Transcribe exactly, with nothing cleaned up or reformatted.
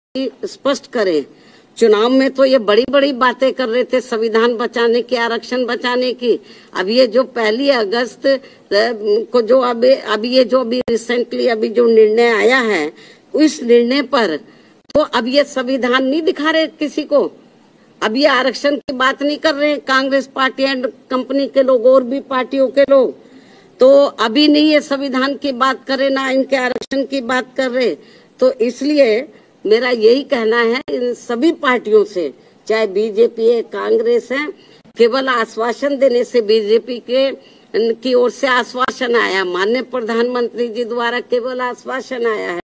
स्पष्ट करें। चुनाव में तो ये बड़ी बड़ी बातें कर रहे थे, संविधान बचाने की, आरक्षण बचाने की। अब ये जो पहली अगस्त को जो अभी अभी ये जो अभी रिसेंटली अभी जो निर्णय आया है, उस निर्णय पर तो अब ये संविधान नहीं दिखा रहे किसी को। अब ये आरक्षण की बात नहीं कर रहे हैं कांग्रेस पार्टी एंड कंपनी के लोग और भी पार्टियों के लोग। तो अभी नहीं ये संविधान की बात करे, ना इनके आरक्षण की बात कर रहे। तो इसलिए मेरा यही कहना है इन सभी पार्टियों से, चाहे बीजेपी है, कांग्रेस है, केवल आश्वासन देने से, बीजेपी के की ओर से आश्वासन आया, माननीय प्रधानमंत्री जी द्वारा केवल आश्वासन आया है।